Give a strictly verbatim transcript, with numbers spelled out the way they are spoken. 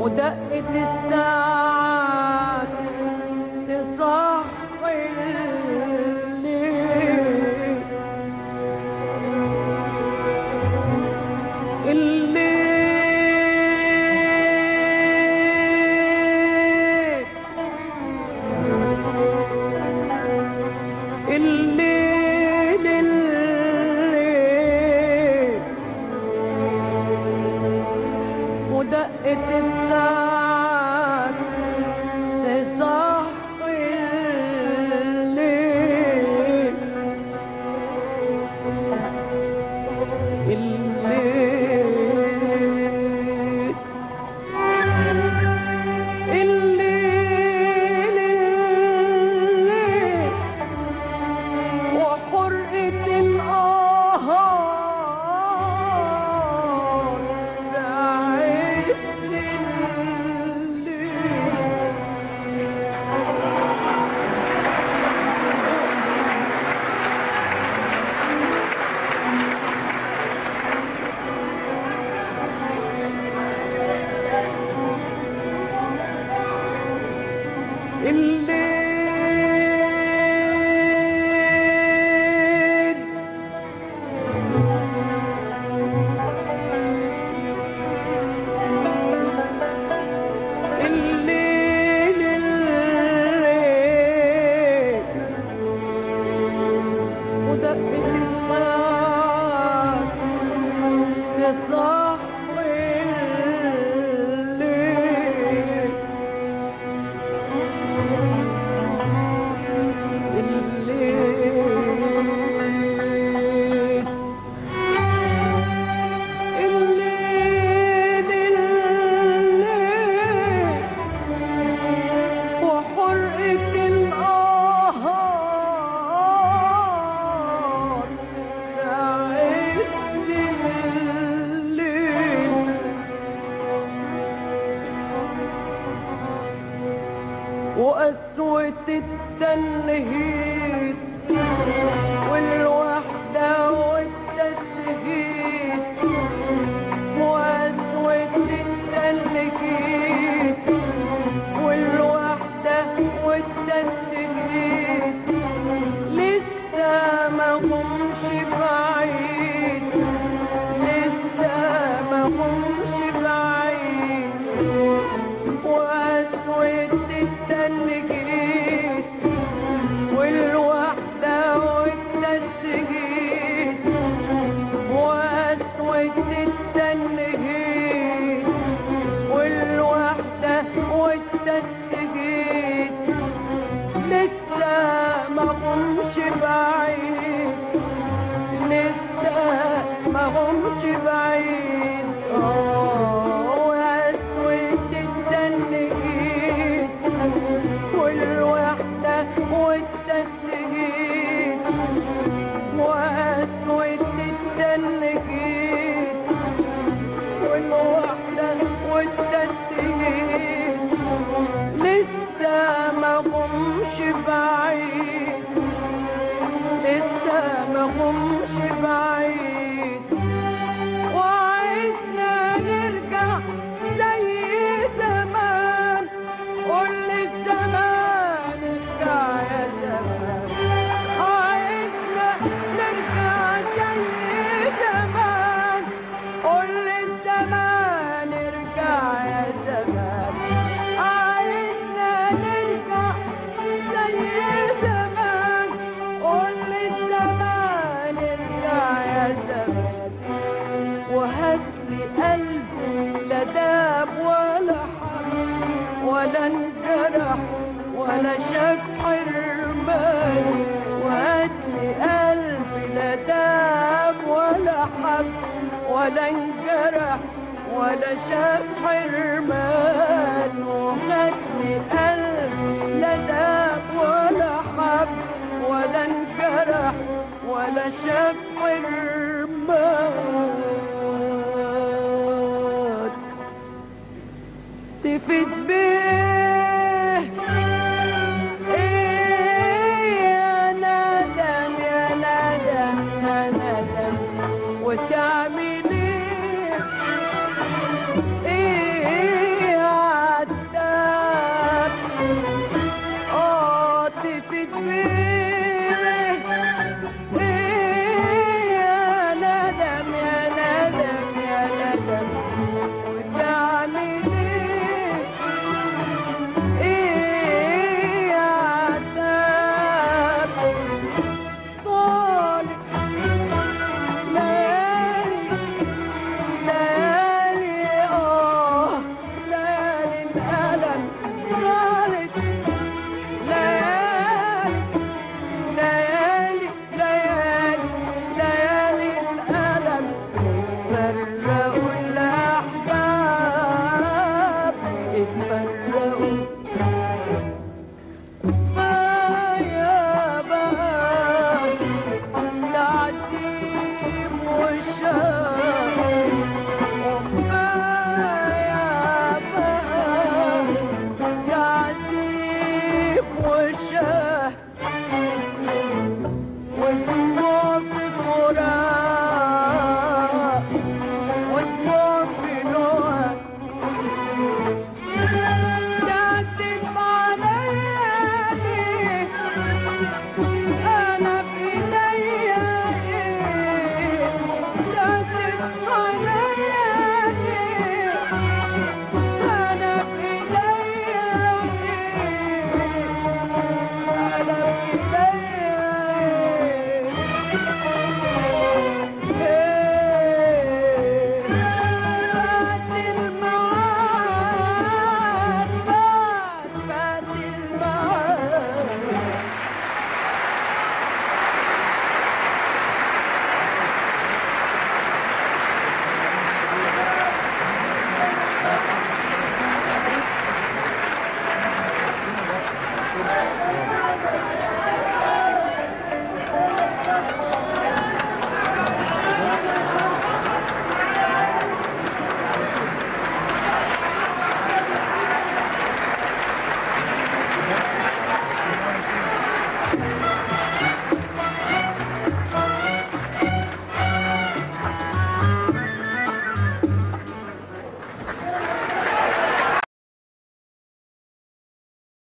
ودقة الساعات تصحي الليل، الليل الليل الليل ودقة الساعات تصحي الليل، الليل الليل الليل وحرقة القهار بعز الليل. الليل الليل الليل ودقة الساعات تصحي الليل، الليل الليل الليل وحرقة القهار بعز الليل، وقسوة التنهيد والوحدة والتسهيد، وقسوة التنهيد والوحدة والتسهيد لسه ما همش بعيد، لسه ما همش بعيد، وقسوة التنهيد والوحدة والتسهيد، وقسوة التنهيد والوحدة والتسهيد لسه ما همش بعيد، لسه ما همش بعيد. اه وقسوة التنهيد والوحدة والتسهيد، وقسوة التنهيد والوحدة والتسهيد لسه ما همش بعيد، لسه ما همش بعيد. وعايزنا نرجع زي زمان، قول للزمان ارجع يا زمان، عايزنا نرجع زي زمان، قول للزمان ارجع يا زمان، عايزنا نرجع زي زمان، قول للزمان ارجع يا زمان. وهاتلي قلب لا داب ولا حب ولا انجرح ولا شاف حرماني، وهاتلي قلب لا داب ولا حب ولا انجرح ولا شاف حرمان، وهاتلي قلب لا داب ولا حب ولا انجرح ولا شاف حرمان. تفد